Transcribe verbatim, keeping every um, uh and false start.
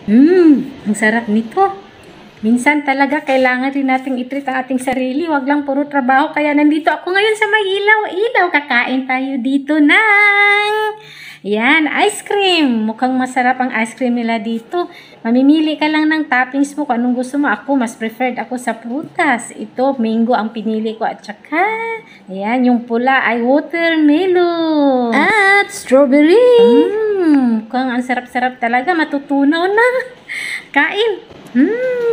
Hmm, ang sarap nito. Minsan talaga kailangan rin nating i-treat ang ating sarili. Wag lang puro trabaho. Kaya nandito ako ngayon sa may ilaw-ilaw. Kakain tayo dito ng... Yan, ice cream. Mukhang masarap ang ice cream nila dito. Mamimili ka lang ng toppings mo kung anong gusto mo. Ako, mas preferred ako sa prutas. Ito, mango ang pinili ko. At saka, yan, yung pula ay watermelon. At strawberry. Mmm, mukhang ang sarap-sarap talaga. Matutunaw na. Kain. Mmm.